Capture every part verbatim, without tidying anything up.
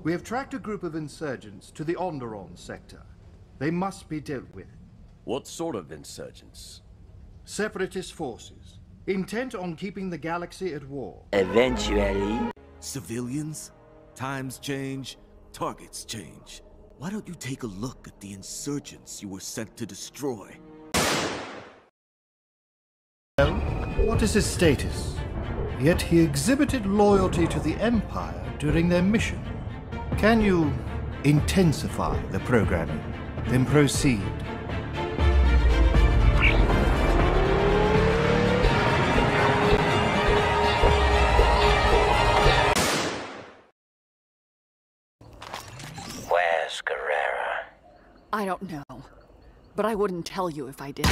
We have tracked a group of insurgents to the Onderon sector. They must be dealt with. What sort of insurgents? Separatist forces, intent on keeping the galaxy at war. Eventually. Civilians? Times change, targets change. Why don't you take a look at the insurgents you were sent to destroy? Well, what is his status? Yet he exhibited loyalty to the Empire during their mission. Can you intensify the programming, then proceed? Where's Guerrera? I don't know, but I wouldn't tell you if I did.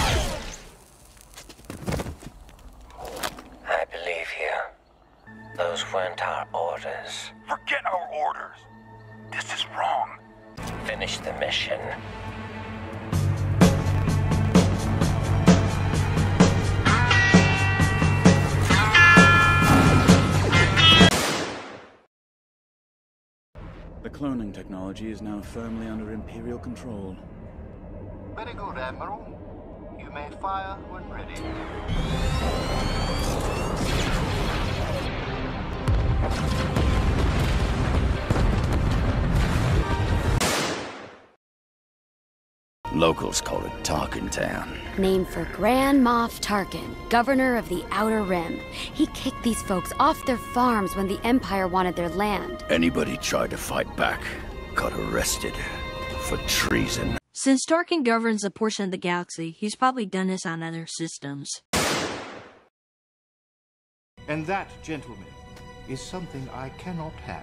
I believe you. Those weren't our orders. Forget our orders. This is wrong. Finish the mission. The cloning technology is now firmly under Imperial control. Very good, Admiral. You may fire when ready. Locals call it Tarkin Town. Named for Grand Moff Tarkin, governor of the Outer Rim. He kicked these folks off their farms when the Empire wanted their land. Anybody tried to fight back got arrested for treason. Since Tarkin governs a portion of the galaxy, he's probably done this on other systems. And that, gentlemen, is something I cannot have.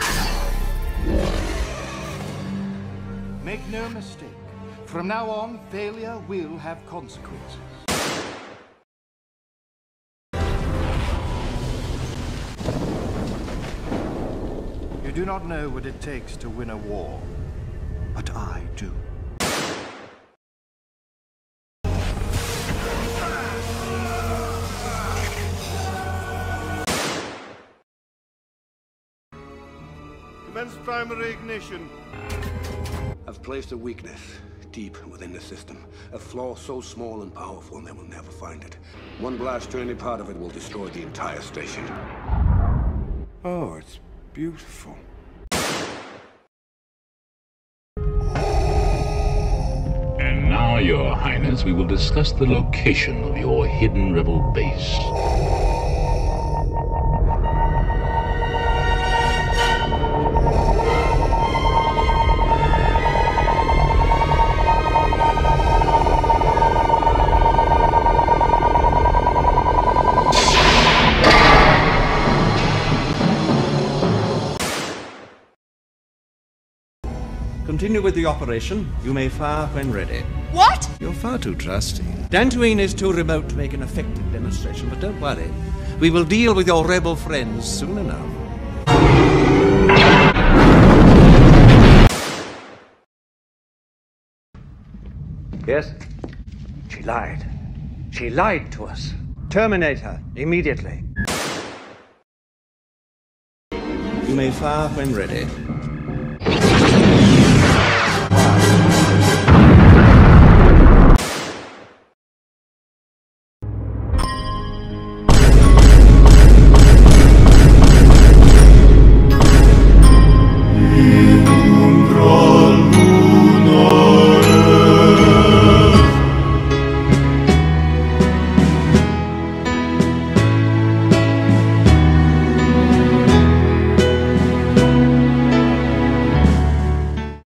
Make no mistake. From now on, failure will have consequences. You do not know what it takes to win a war, but I do. Commence primary ignition. I've placed a weakness deep within the system. A flaw so small and powerful they will never find it. One blast to any part of it will destroy the entire station. Oh, it's beautiful. And now, Your Highness, we will discuss the location of your hidden rebel base. Continue with the operation. You may fire when ready. What? You're far too trusty. Dantooine is too remote to make an effective demonstration, but don't worry. We will deal with your rebel friends soon enough. Yes? She lied. She lied to us. Terminate her immediately. You may fire when ready.